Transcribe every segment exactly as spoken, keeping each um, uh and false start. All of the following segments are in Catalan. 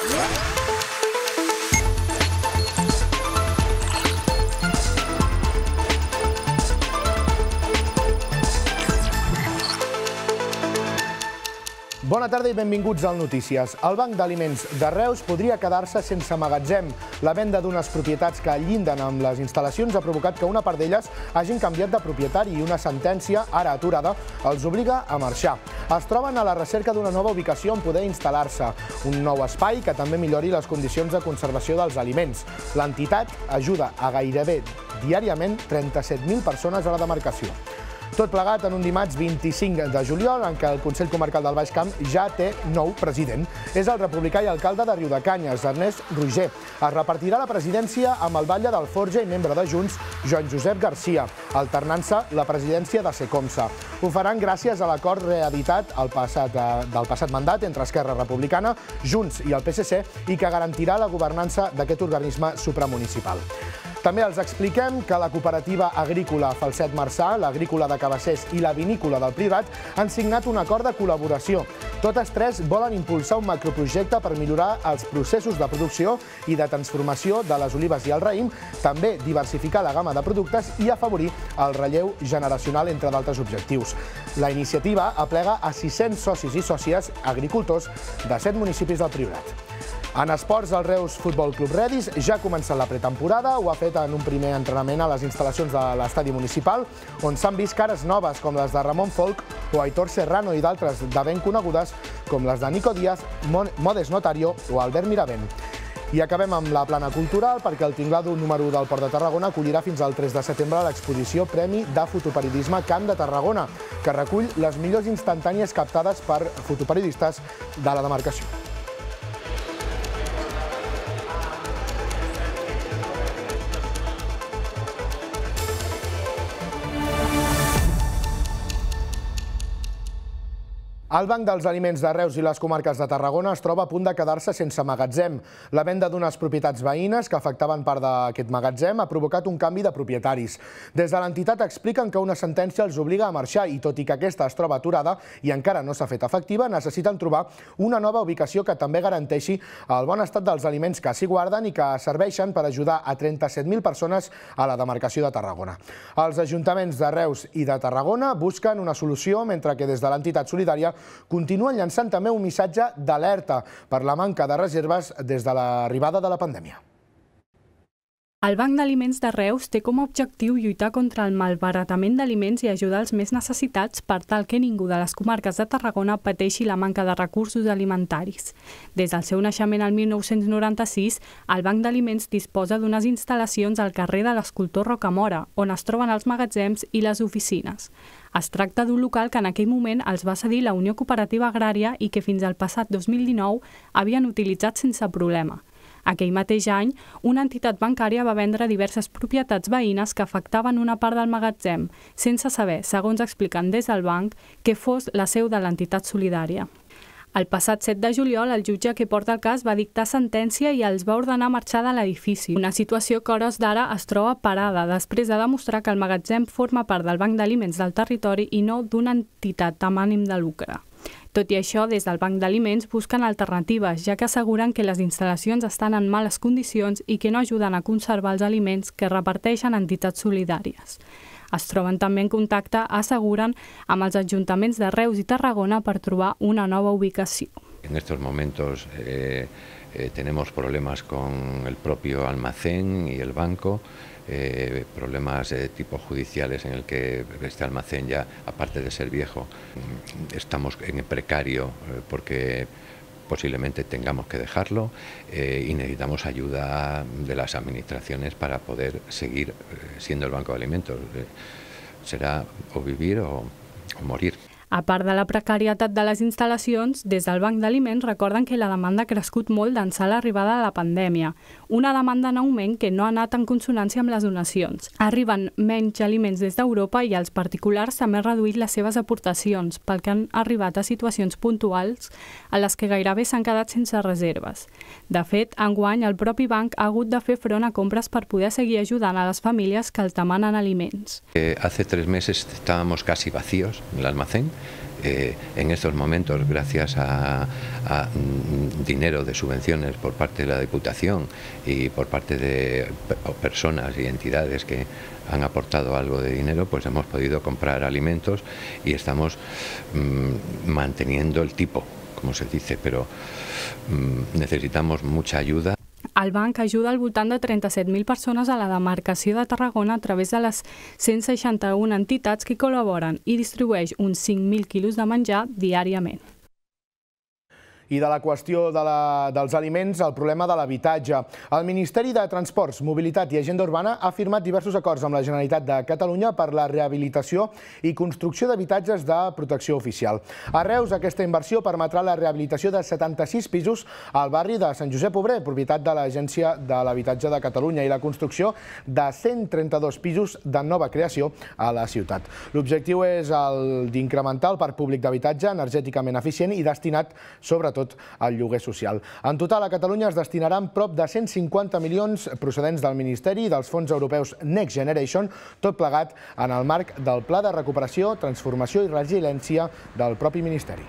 Bona tarda i benvinguts al Notícies. El Banc d'Aliments de Reus podria quedar-se sense magatzem. La venda d'unes propietats que llinden amb les instal·lacions ha provocat que una part d'elles hagin canviat de propietari i una sentència, ara aturada, els obliga a marxar. Es troben a la recerca d'una nova ubicació on poder instal·lar-se, un nou espai que també millori les condicions de conservació dels aliments. L'entitat ajuda a gairebé diàriament trenta-set mil persones a la demarcació. Tot plegat en un dimarts vint-i-cinc de juliol, en què el Consell Comarcal del Baix Camp ja té nou president. És el republicà i alcalde de Riudecanyes, Ernest Roger. Es repartirà la presidència amb el batlle d'Alforja i membre de Junts, Joan Josep Garcia, alternant-se la presidència de Secomsa. Ho faran gràcies a l'acord reeditat del passat mandat entre Esquerra Republicana, Junts i el P S C i que garantirà la governança d'aquest organisme supramunicipal. També els expliquem que la cooperativa agrícola Falset Marçà, l'agrícola de Cabassers i la vinícola del Priorat han signat un acord de col·laboració. Totes tres volen impulsar un macroprojecte per millorar els processos de producció i de transformació de les olives i el raïm, també diversificar la gamma de productes i afavorir el relleu generacional, entre d'altres objectius. La iniciativa aplega a sis-cents socis i sòcies agricultors de set municipis del Priorat. En esports, el Reus Futbol Club Redis ja ha començat la pretemporada, ho ha fet en un primer entrenament a les instal·lacions de l'estadi municipal, on s'han vist cares noves com les de Ramon Folk o Aitor Serrano i d'altres de ben conegudes com les de Nico Díaz, Modes Notario o Albert Miravent. I acabem amb la plana cultural perquè el tinglado número u del Port de Tarragona acollirà fins al tres de setembre l'exposició Premi de Fotoperiodisme Camp de Tarragona, que recull les millors instantànies captades per fotoperiodistes de la demarcació. El Banc dels Aliments de Reus i les comarques de Tarragona es troba a punt de quedar-se sense magatzem. La venda d'unes propietats veïnes que afectaven part d'aquest magatzem ha provocat un canvi de propietaris. Des de l'entitat expliquen que una sentència els obliga a marxar i, tot i que aquesta es troba aturada i encara no s'ha fet efectiva, necessiten trobar una nova ubicació que també garanteixi el bon estat dels aliments que s'hi guarden i que serveixen per ajudar a trenta-set mil persones a la demarcació de Tarragona. Els ajuntaments de Reus i de Tarragona busquen una solució, mentre que des de l'entitat solidària continuen llançant també un missatge d'alerta per la manca de reserves des de l'arribada de la pandèmia. El Banc d'Aliments de Reus té com a objectiu lluitar contra el malbaratament d'aliments i ajudar els més necessitats per tal que ningú de les comarques de Tarragona pateixi la manca de recursos alimentaris. Des del seu naixement al mil nou-cents noranta-sis, el Banc d'Aliments disposa d'unes instal·lacions al carrer de l'Escultor Rocamora, on es troben els magatzems i les oficines. Es tracta d'un local que en aquell moment els va cedir la Unió Cooperativa Agrària i que fins al passat dos mil dinou havien utilitzat sense problema. Aquell mateix any, una entitat bancària va vendre diverses propietats veïnes que afectaven una part del magatzem, sense saber, segons expliquen des del banc, que fos la seu de l'entitat solidària. El passat set de juliol, el jutge que porta el cas va dictar sentència i els va ordenar marxar de l'edifici, una situació que a hores d'ara es troba parada després de demostrar que el magatzem forma part del Banc d'Aliments del territori i no d'una entitat amb ànim de lucre. Tot i això, des del Banc d'Aliments busquen alternatives, ja que asseguren que les instal·lacions estan en males condicions i que no ajuden a conservar els aliments que reparteixen entitats solidàries. Es troben també en contacte, asseguren, amb els ajuntaments de Reus i Tarragona per trobar una nova ubicació. En estos momentos eh, eh, tenemos problemas con el propio almacén y el banco, eh, problemas de tipo judiciales en el que este almacén ya, aparte de ser viejo, estamos en precario eh, porque posiblemente tengamos que dejarlo eh, y necesitamos ayuda de las administraciones para poder seguir eh, siendo el banco de alimentos. Eh, será o vivir o, o morir. A part de la precarietat de les instal·lacions, des del Banc d'Aliments recorden que la demanda ha crescut molt d'ençà l'arribada de la pandèmia, una demanda en augment que no ha anat en consonància amb les donacions. Arriben menys aliments des d'Europa i els particulars també han reduït les seves aportacions, pel que han arribat a situacions puntuals a les que gairebé s'han quedat sense reserves. De fet, enguany el propi banc ha hagut de fer front a compres per poder seguir ajudant a les famílies que els demanen aliments. Eh, hace tres meses estábamos casi vacíos en el almacén. eh, en estos momentos, gracias a, a dinero de subvenciones por parte de la Diputación y por parte de personas y entidades que han aportado algo de dinero, pues hemos podido comprar alimentos y estamos mmm, manteniendo el tipo, como se dice, però mm, necessitamos mucha ayuda. El banc ajuda al voltant de trenta-set mil persones a la demarcació de Tarragona a través de les cent seixanta-una entitats que col·laboren i distribueix uns cinc mil quilos de menjar diàriament. I de la qüestió de la, dels aliments al problema de l'habitatge. El Ministeri de Transports, Mobilitat i Agenda Urbana ha firmat diversos acords amb la Generalitat de Catalunya per la rehabilitació i construcció d'habitatges de protecció oficial. A Reus, aquesta inversió permetrà la rehabilitació de setanta-sis pisos al barri de Sant Josep Obrer, propietat de l'Agència de l'Habitatge de Catalunya, i la construcció de cent trenta-dos pisos de nova creació a la ciutat. L'objectiu és el d'incrementar el parc públic d'habitatge energèticament eficient i destinat, sobretot, al lloguer social. En total, a Catalunya es destinaran prop de cent cinquanta milions procedents del Ministeri i dels fons europeus Next Generation, tot plegat en el marc del Pla de Recuperació, Transformació i Resiliència del propi Ministeri.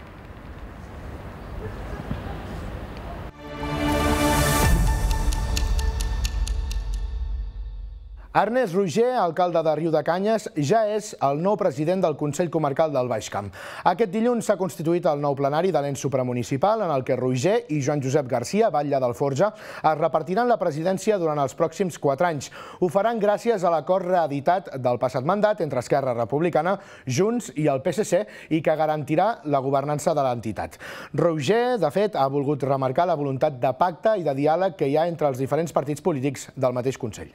Ernest Roger, alcalde de Riudecanyes, ja és el nou president del Consell Comarcal del Baix Camp. Aquest dilluns s'ha constituït el nou plenari de l'ens supramunicipal en el que Roger i Joan Josep Garcia, batlle d'Alforja, es repartiran la presidència durant els pròxims quatre anys. Ho faran gràcies a l'acord reeditat del passat mandat entre Esquerra Republicana, Junts i el P S C i que garantirà la governança de l'entitat. Roger, de fet, ha volgut remarcar la voluntat de pacte i de diàleg que hi ha entre els diferents partits polítics del mateix Consell.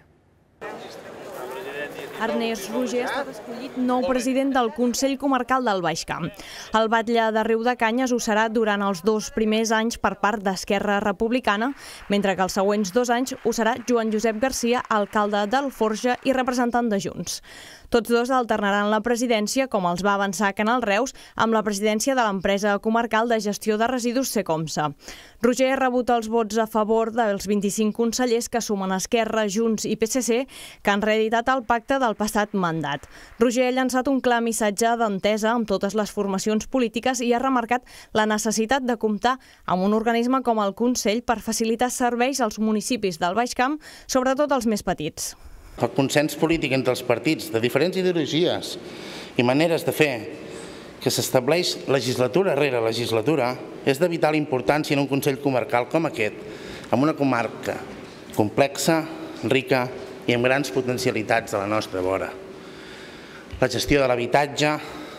Ernest Roger ha estat escollit nou president del Consell Comarcal del Baix Camp. El batlle de Riudecanyes ho serà durant els dos primers anys per part d'Esquerra Republicana, mentre que els següents dos anys ho serà Joan Josep Garcia, alcalde d'Alforja i representant de Junts. Tots dos alternaran la presidència, com els va avançar Canal Reus, amb la presidència de l'empresa comarcal de gestió de residus Secomsa. Roger ha rebut els vots a favor dels vint-i-cinc consellers que sumen Esquerra, Junts i P S C, que han reeditat el pacte del passat mandat. Roger ha llançat un clar missatge d'entesa amb totes les formacions polítiques i ha remarcat la necessitat de comptar amb un organisme com el Consell per facilitar serveis als municipis del Baix Camp, sobretot els més petits. El consens polític entre els partits de diferents ideologies i maneres de fer que s'estableix legislatura rere legislatura és de vital importància en un Consell Comarcal com aquest, amb una comarca complexa, rica i amb grans potencialitats de la nostra vora. La gestió de l'habitatge,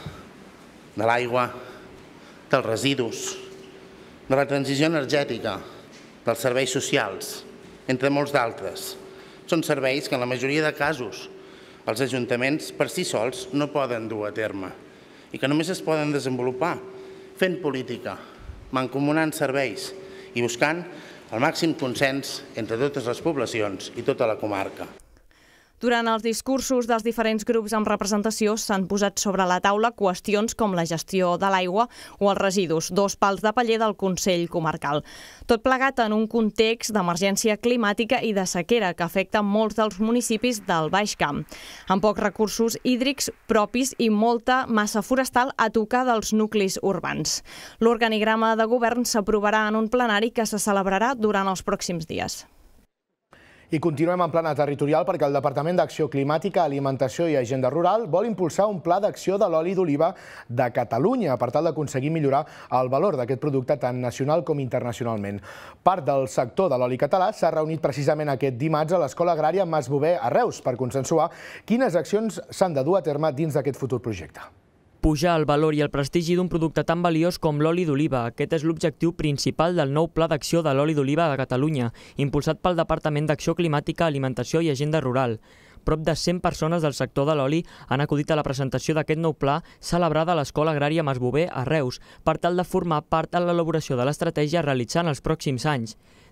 de l'aigua, dels residus, de la transició energètica, dels serveis socials, entre molts d'altres. Són serveis que en la majoria de casos els ajuntaments per si sols no poden dur a terme i que només es poden desenvolupar fent política, mancomunant serveis i buscant el màxim consens entre totes les poblacions i tota la comarca. Durant els discursos dels diferents grups amb representació s'han posat sobre la taula qüestions com la gestió de l'aigua o els residus, dos pals de paller del Consell Comarcal. Tot plegat en un context d'emergència climàtica i de sequera que afecta molts dels municipis del Baix Camp, amb pocs recursos hídrics propis i molta massa forestal a tocar dels nuclis urbans. L'organigrama de govern s'aprovarà en un plenari que se celebrarà durant els pròxims dies. I continuem en plana territorial perquè el Departament d'Acció Climàtica, Alimentació i Agenda Rural vol impulsar un pla d'acció de l'oli d'oliva de Catalunya per tal d'aconseguir millorar el valor d'aquest producte tant nacional com internacionalment. Part del sector de l'oli català s'ha reunit precisament aquest dimarts a l'Escola Agrària Mas Bover a Reus per consensuar quines accions s'han de dur a terme dins d'aquest futur projecte. Pujar el valor i el prestigi d'un producte tan valiós com l'oli d'oliva. Aquest és l'objectiu principal del nou Pla d'Acció de l'oli d'oliva de Catalunya, impulsat pel Departament d'Acció Climàtica, Alimentació i Agenda Rural. Prop de cent persones del sector de l'oli han acudit a la presentació d'aquest nou pla celebrada a l'Escola Agrària Mas Bover a Reus, per tal de formar part en l'elaboració de l'estratègia a realitzar en els pròxims anys.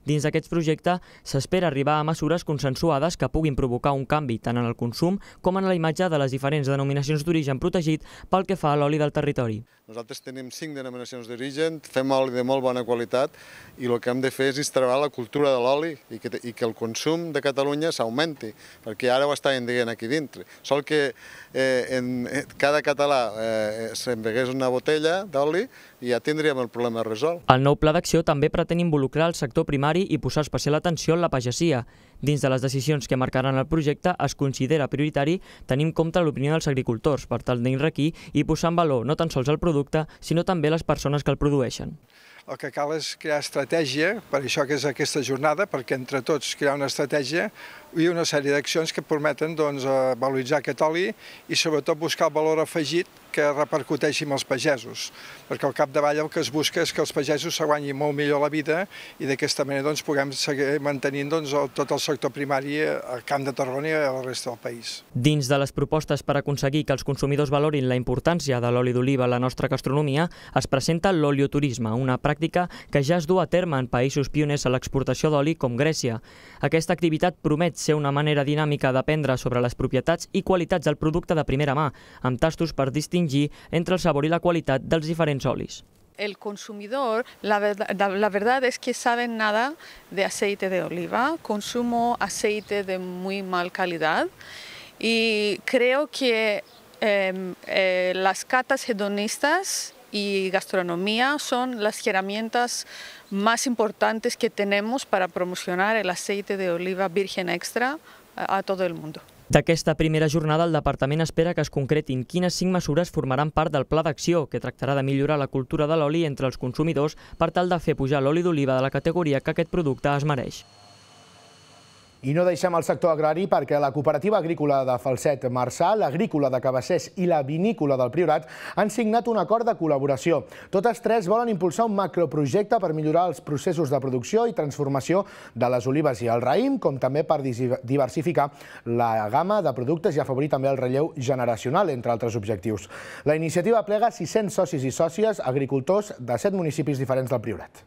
Dins d'aquest projecte s'espera arribar a mesures consensuades que puguin provocar un canvi tant en el consum com en la imatge de les diferents denominacions d'origen protegit pel que fa a l'oli del territori. Nosaltres tenim cinc denominacions d'origen, fem oli de molt bona qualitat i el que hem de fer és instal·lar la cultura de l'oli i que, i que el consum de Catalunya s'augmenti, perquè ara ho estaven dient aquí dintre. Sol que eh, en cada català eh, s'envegués una botella d'oli i ja tindríem el problema resolt. El nou pla d'acció també pretén involucrar el sector primari i posar especial atenció en la pagesia. Dins de les decisions que marcaran el projecte es considera prioritari tenir en compte l'opinió dels agricultors per tal d'enriquir i posar en valor no tan sols el producte, sinó també les persones que el produeixen. El que cal és crear estratègia, per això que és aquesta jornada, perquè entre tots crear una estratègia i una sèrie d'accions que permeten doncs, valoritzar aquest oli i sobretot buscar el valor afegit que repercuteixi amb els pagesos, perquè al capdavall el que es busca és que els pagesos s'aguanyin molt millor la vida i d'aquesta manera doncs, puguem seguir mantenint doncs, tot el sector primari al Camp de Tarragona i a la resta del país. Dins de les propostes per aconseguir que els consumidors valorin la importància de l'oli d'oliva a la nostra gastronomia, es presenta l'olioturisme, una pràctica que ja es du a terme en països pioners a l'exportació d'oli com Grècia. Aquesta activitat promet ser una manera dinàmica d'aprendre sobre les propietats i qualitats del producte de primera mà, amb tastos per distingir entre el sabor i la qualitat dels diferents olis. El consumidor, la verdad, la verdad es que saben nada de aceite de oliva, consumo aceite de muy mal calidad y creo que eh, eh, las catas hedonistas y gastronomía son las herramientas más importantes que tenemos para promocionar el aceite de oliva virgen extra a todo el mundo. D'aquesta primera jornada, el Departament espera que es concretin quines cinc mesures formaran part del pla d'acció, que tractarà de millorar la cultura de l'oli entre els consumidors per tal de fer pujar l'oli d'oliva de la categoria que aquest producte es mereix. I no deixem el sector agrari perquè la Cooperativa Agrícola de Falset Marçà, l'Agrícola de Cabassers i la Vinícola del Priorat han signat un acord de col·laboració. Totes tres volen impulsar un macroprojecte per millorar els processos de producció i transformació de les olives i el raïm, com també per diversificar la gamma de productes i afavorir també el relleu generacional, entre altres objectius. La iniciativa plega sis-cents socis i sòcies agricultors de set municipis diferents del Priorat.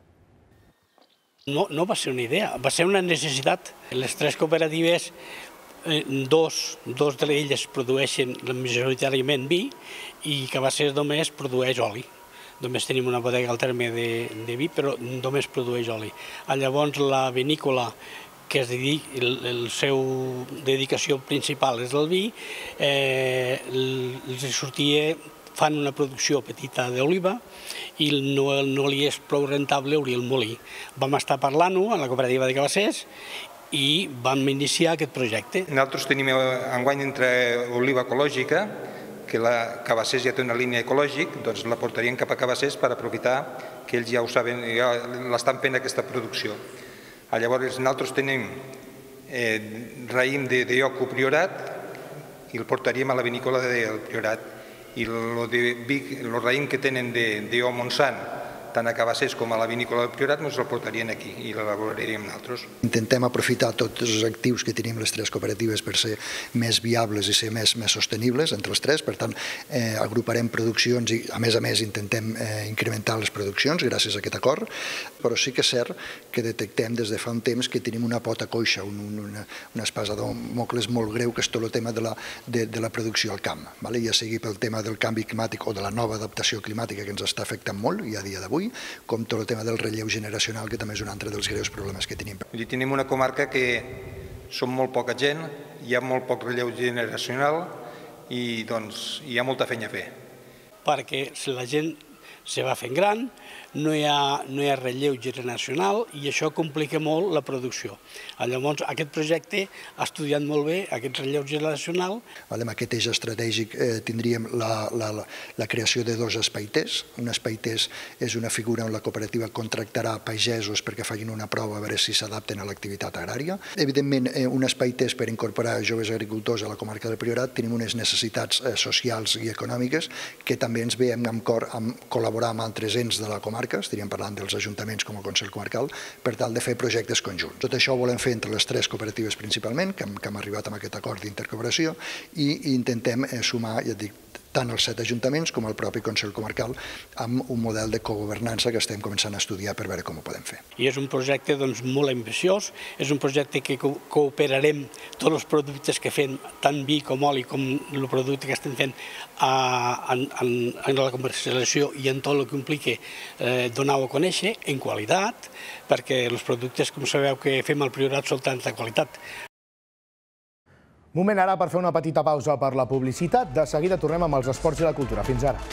No, no va ser una idea, va ser una necessitat. Les tres cooperatives, eh, dos, dos d'elles produeixen majoritàriament vi i Cabassers només produeix oli. Només tenim una bodega al terme de, de vi, però només produeix oli. Llavors la vinícola, que es dedica, el, el seu dedicació principal és el vi, eh, els sortia, fan una producció petita d'oliva i no, no li és prou rentable obrir el molí. Vam estar parlant-ho a la cooperativa de Cabassers i vam iniciar aquest projecte. Nosaltres tenim enguany entre oliva ecològica, que la Cabassers ja té una línia ecològica, doncs la portarien cap a Cabassers per aprofitar que ells ja ho saben, ja l'estan fent aquesta producció. Llavors nosaltres tenim eh, raïm de Dioco Priorat i el portaríem a la vinícola del Priorat. I el raïm que tenen d'O Montsant, tant a Cabassers com a la vinícola del Priorat, ens el portarien aquí i l'elaboraríem nosaltres. Intentem aprofitar tots els actius que tenim les tres cooperatives per ser més viables i ser més, més sostenibles entre els tres, per tant eh, agruparem produccions i a més a més intentem eh, incrementar les produccions gràcies a aquest acord, però sí que és cert que detectem des de fa un temps que tenim una pota coixa, un, una, una espasa d'Òmocles molt greu, que és tot el tema de la, de, de la producció al camp, vale? Ja sigui pel tema del canvi climàtic o de la nova adaptació climàtica que ens està afectant molt i a dia d'avui, com tot el tema del relleu generacional, que també és un altre dels greus problemes que tenim. I tenim una comarca que som molt poca gent, hi ha molt poc relleu generacional i doncs hi ha molta feina a fer. Perquè la gent se va fent gran, no hi ha, no hi ha relleu generacional i això complica molt la producció. Llavors, aquest projecte ha estudiat molt bé aquest relleu generacional. Amb aquest eix estratègic eh, tindríem la, la, la creació de dos espaiters. Un espaiters és una figura on la cooperativa contractarà pagesos perquè facin una prova a veure si s'adapten a l'activitat agrària. Evidentment, eh, un espaiters per incorporar joves agricultors a la comarca del Priorat tenim unes necessitats eh, socials i econòmiques que també ens veiem amb cor amb col·laborar amb altres ens de la comarca, estaríem parlant dels ajuntaments com a Consell Comarcal, per tal de fer projectes conjunts. Tot això ho volem fer entre les tres cooperatives principalment, que hem, que hem arribat amb aquest acord d'intercooperació, i intentem sumar, ja et dic, tant els set ajuntaments com el propi Consell Comarcal, amb un model de cogovernança que estem començant a estudiar per veure com ho podem fer. I és un projecte doncs, molt ambiciós, és un projecte que cooperarem tots els productes que fem, tant vi com oli, com el producte que estem fent en, en, en la comercialització i en tot el que implica eh, donar-ho a conèixer, en qualitat, perquè els productes, com sabeu, que fem al Priorat són tanta qualitat. Moment ara per fer una petita pausa per la publicitat. De seguida tornem amb els esports i la cultura. Fins ara.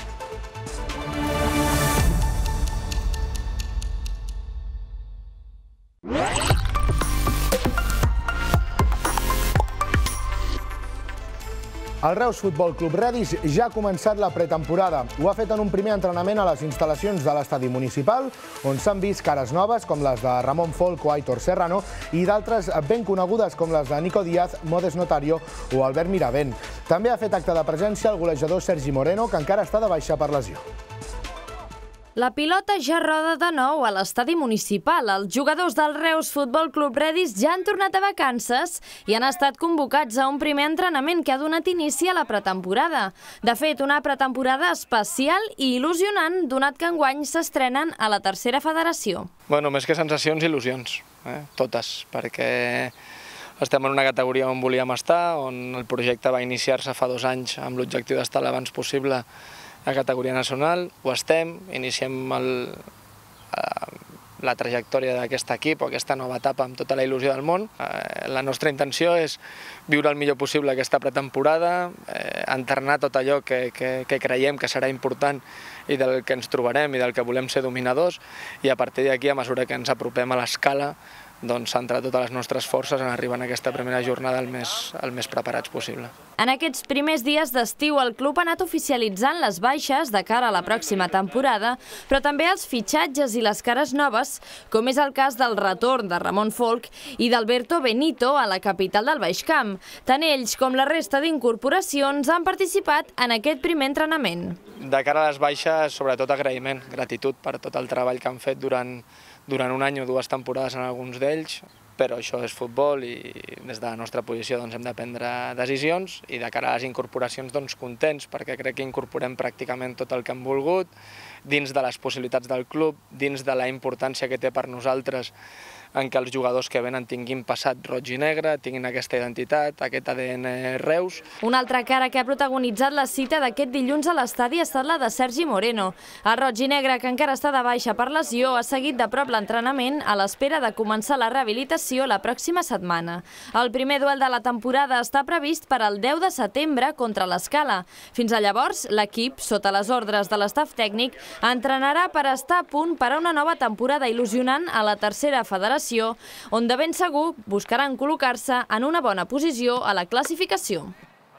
El Reus Futbol Club Redis ja ha començat la pretemporada. Ho ha fet en un primer entrenament a les instal·lacions de l'estadi municipal, on s'han vist cares noves com les de Ramon Folk o Aitor Serrano i d'altres ben conegudes com les de Nico Díaz, Modes Notario o Albert Miravent. També ha fet acte de presència el golejador Sergi Moreno, que encara està de baixa per lesió. La pilota ja roda de nou a l'estadi municipal. Els jugadors del Reus Futbol Club Redis ja han tornat a vacances i han estat convocats a un primer entrenament que ha donat inici a la pretemporada. De fet, una pretemporada especial i il·lusionant, donat que enguany s'estrenen a la tercera federació. Bueno, més que sensacions, il·lusions, eh? Totes, perquè estem en una categoria on volíem estar, on el projecte va iniciar-se fa dos anys amb l'objectiu d'estar l'abans possible a categoria nacional. Ho estem, iniciem el, la trajectòria d'aquest equip o aquesta nova etapa amb tota la il·lusió del món. La nostra intenció és viure el millor possible aquesta pretemporada, entrenar tot allò que, que, que creiem que serà important i del que ens trobarem i del que volem ser dominadors, i a partir d'aquí, a mesura que ens apropem a l'escala, doncs centrar totes les nostres forces en arribar en aquesta primera jornada el més, el més preparats possible. En aquests primers dies d'estiu el club ha anat oficialitzant les baixes de cara a la pròxima temporada, però també els fitxatges i les cares noves, com és el cas del retorn de Ramon Folk i d'Alberto Benito a la capital del Baix Camp. Tant ells com la resta d'incorporacions han participat en aquest primer entrenament. De cara a les baixes, sobretot agraïment, gratitud per tot el treball que han fet durant durant un any o dues temporades en alguns d'ells, però això és futbol i des de la nostra posició doncs, hem de prendre decisions, i de cara a les incorporacions doncs, contents, perquè crec que incorporem pràcticament tot el que hem volgut, dins de les possibilitats del club, dins de la importància que té per nosaltres en què els jugadors que venen tinguin passat roig i negre, tinguin aquesta identitat, aquest A D N Reus. Una altra cara que ha protagonitzat la cita d'aquest dilluns a l'estadi ha estat la de Sergi Moreno. El roig i negre, que encara està de baixa per lesió, ha seguit de prop l'entrenament a l'espera de començar la rehabilitació la pròxima setmana. El primer duel de la temporada està previst per al deu de setembre contra l'Escala. Fins a llavors, l'equip, sota les ordres de l'estaf tècnic, entrenarà per estar a punt per a una nova temporada il·lusionant a la tercera federació, on de ben segur buscaran col·locar-se en una bona posició a la classificació.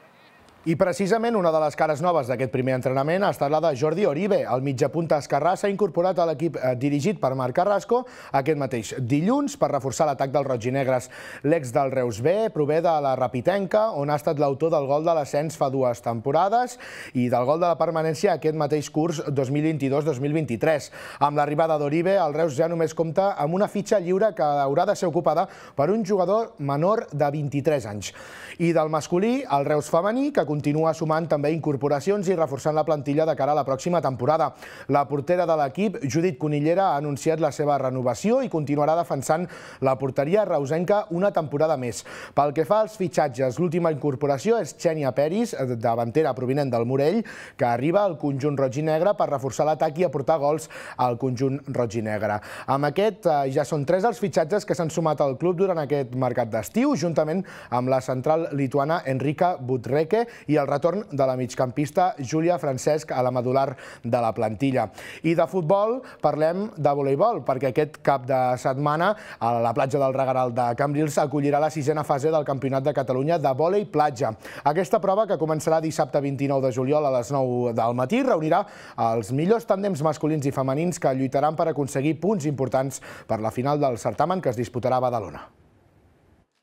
I precisament una de les cares noves d'aquest primer entrenament ha estat la de Jordi Oribe. El mitjapunta esquerrà s'ha incorporat a l'equip dirigit per Marc Carrasco aquest mateix dilluns per reforçar l'atac dels roig-i-negres. L'ex del Reus B prové de la Rapitenca, on ha estat l'autor del gol de l'ascens fa dues temporades i del gol de la permanència aquest mateix curs dos mil vint-i-dos dos mil vint-i-tres. Amb l'arribada d'Oribe, el Reus ja només compta amb una fitxa lliure que haurà de ser ocupada per un jugador menor de vint-i-tres anys. I del masculí, el Reus femení, que continua sumant també incorporacions i reforçant la plantilla de cara a la pròxima temporada. La portera de l'equip, Judit Conillera, ha anunciat la seva renovació i continuarà defensant la porteria reusenca una temporada més. Pel que fa als fitxatges, l'última incorporació és Xènia Peris, davantera provinent del Morell, que arriba al conjunt roig i negre per reforçar l'atac i aportar gols al conjunt roig i negre. Amb aquest ja són tres els fitxatges que s'han sumat al club durant aquest mercat d'estiu, juntament amb la central lituana Enrika Budreke i el retorn de la migcampista Júlia Francesc a la medular de la plantilla. I de futbol parlem de voleibol, perquè aquest cap de setmana a la platja del Regaral de Cambrils acollirà la sisena fase del Campionat de Catalunya de vòlei platja. Aquesta prova, que començarà dissabte vint-i-nou de juliol a les nou del matí, reunirà els millors tàndems masculins i femenins que lluitaran per aconseguir punts importants per la final del certamen que es disputarà a Badalona.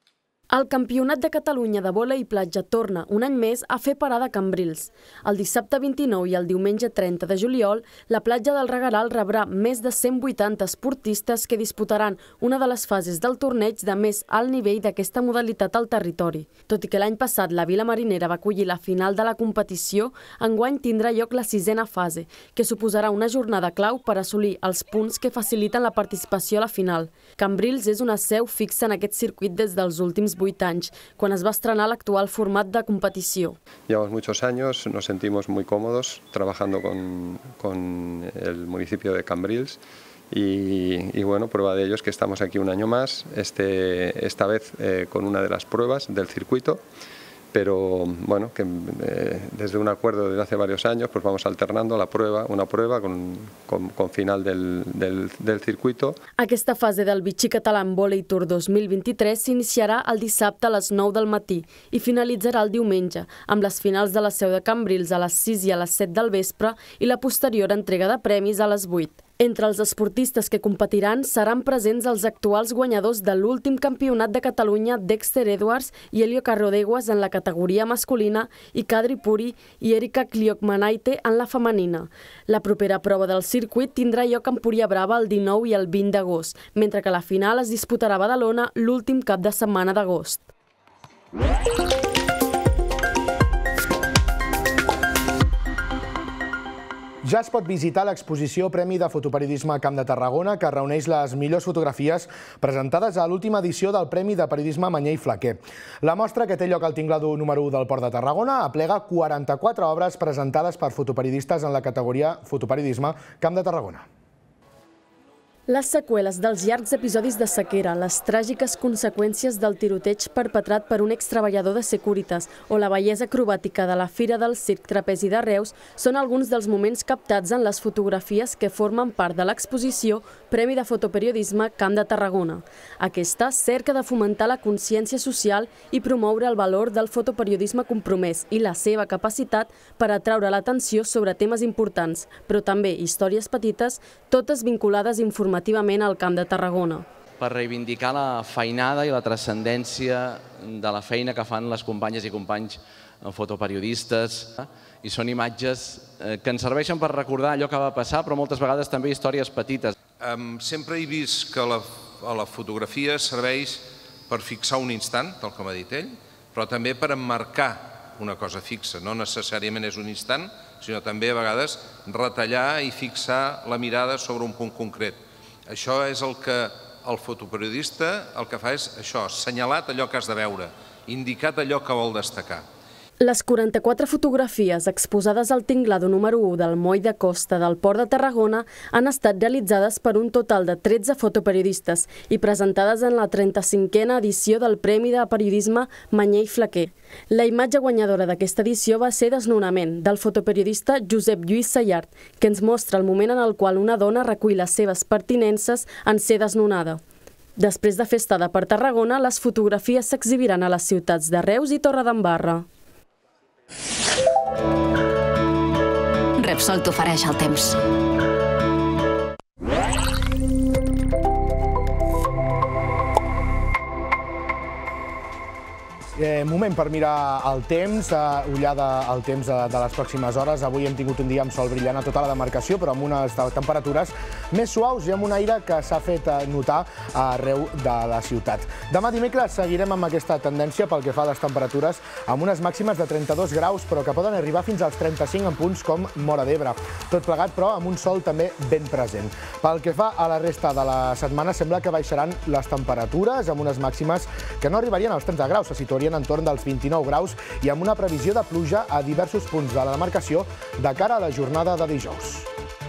El Campionat de Catalunya de vòlei platja torna un any més a fer parada a Cambrils. El dissabte vint-i-nou i el diumenge trenta de juliol, la platja del Regueral rebrà més de cent vuitanta esportistes que disputaran una de les fases del torneig de més alt nivell d'aquesta modalitat al territori. Tot i que l'any passat la Vila Marinera va acollir la final de la competició, enguany tindrà lloc la sisena fase, que suposarà una jornada clau per assolir els punts que faciliten la participació a la final. Cambrils és una seu fixa en aquest circuit des dels últims vuit anys, quan es va estrenar l'actual format de competició. Llevamos muchos años, nos sentimos muy cómodos trabajando con, con el municipio de Cambrils y, y bueno, prueba de ello es que estamos aquí un año más, este, esta vez eh, con una de las pruebas del circuito, pero bueno, que eh, desde un acuerdo desde hace varios años pues vamos alternando la prueba, una prueba con, con, con final del, del, del circuito. Aquesta fase del Vichy Català en Volley Tour dos mil vint-i-tres s'iniciarà el dissabte a les nou del matí i finalitzarà el diumenge, amb les finals de la seu de Cambrils a les sis i a les set del vespre i la posterior entrega de premis a les vuit. Entre els esportistes que competiran seran presents els actuals guanyadors de l'últim campionat de Catalunya Dexter Edwards i Helio Carrodeguas en la categoria masculina i Kadri Puri i Erika Kliokmanaite en la femenina. La propera prova del circuit tindrà lloc a Empúria Brava el dinou i el vint d'agost, mentre que la final es disputarà a Badalona l'últim cap de setmana d'agost. Ja es pot visitar l'exposició Premi de Fotoperiodisme Camp de Tarragona, que reuneix les millors fotografies presentades a l'última edició del Premi de Periodisme Mañé i Flaquer. La mostra, que té lloc al tinglado número u del Port de Tarragona, aplega quaranta-quatre obres presentades per fotoperiodistes en la categoria Fotoperiodisme Camp de Tarragona. Les seqüeles dels llargs episodis de sequera, les tràgiques conseqüències del tiroteig perpetrat per un extreballador de Securitas o la bellesa acrobàtica de la Fira del Circ Trapezi de Reus són alguns dels moments captats en les fotografies que formen part de l'exposició Premi de Fotoperiodisme Camp de Tarragona. Aquesta cerca de fomentar la consciència social i promoure el valor del fotoperiodisme compromès i la seva capacitat per atraure l'atenció sobre temes importants, però també històries petites, totes vinculades informativament al Camp de Tarragona. Per reivindicar la feinada i la transcendència de la feina que fan les companyes i companys fotoperiodistes, i són imatges que ens serveixen per recordar allò que va passar, però moltes vegades també històries petites. Sempre he vist que la fotografia serveix per fixar un instant, tal com ha dit ell, però també per emmarcar una cosa fixa. No necessàriament és un instant, sinó també a vegades retallar i fixar la mirada sobre un punt concret. Això és el que el fotoperiodista el que fa és això, assenyalat allò que has de veure, indicat allò que vol destacar. Les quaranta-quatre fotografies exposades al tinglado número u del Moll de Costa del Port de Tarragona han estat realitzades per un total de tretze fotoperiodistes i presentades en la trenta-cinquena edició del Premi de Periodisme Mañé i Flaquer. La imatge guanyadora d'aquesta edició va ser Desnonament, del fotoperiodista Josep Lluís Sallart, que ens mostra el moment en el qual una dona recull les seves pertinences en ser desnonada. Després de fer estada per Tarragona, les fotografies s'exhibiran a les ciutats de Reus i Torredembarra. Repsol t'ofereix el temps. Eh, moment per mirar el temps, eh, ullada al temps de, de les pròximes hores. Avui hem tingut un dia amb sol brillant a tota la demarcació, però amb unes temperatures més suaus i amb un aire que s'ha fet notar arreu de la ciutat. Demà dimecres seguirem amb aquesta tendència pel que fa a les temperatures, amb unes màximes de trenta-dos graus, però que poden arribar fins als trenta-cinc en punts com Móra d'Ebre. Tot plegat, però, amb un sol també ben present. Pel que fa a la resta de la setmana, sembla que baixaran les temperatures, amb unes màximes que no arribarien als trenta graus, se situarien entorn dels vint-i-nou graus i amb una previsió de pluja a diversos punts de la demarcació de cara a la jornada de dijous.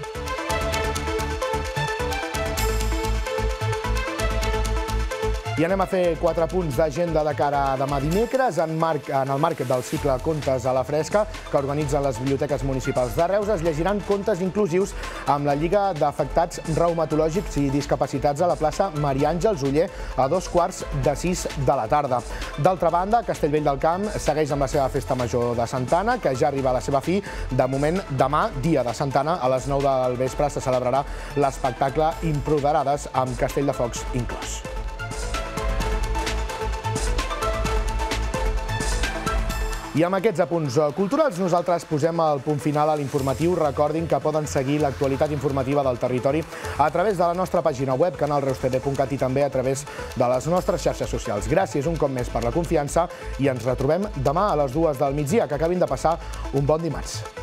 I anem a fer quatre punts d'agenda de cara a demà dimecres. En el marc del cicle Contes a la Fresca, que organitzen les biblioteques municipals de Reus, es llegiran contes inclusius amb la Lliga d'Afectats Reumatològics i Discapacitats a la plaça Maria Àngels Oller a dos quarts de sis de la tarda. D'altra banda, Castellvell del Camp segueix amb la seva festa major de Santa Anna, que ja arriba a la seva fi. De moment, demà, dia de Santa Anna, a les nou del vespre, se celebrarà l'espectacle Improderades amb Castell de Focs inclòs. I amb aquests apunts culturals nosaltres posem el punt final a l'informatiu. Recordin que poden seguir l'actualitat informativa del territori a través de la nostra pàgina web, canal reus t v punt cat, i també a través de les nostres xarxes socials. Gràcies un cop més per la confiança i ens retrobem demà a les dues del migdia. Que acabin de passar un bon dimarts.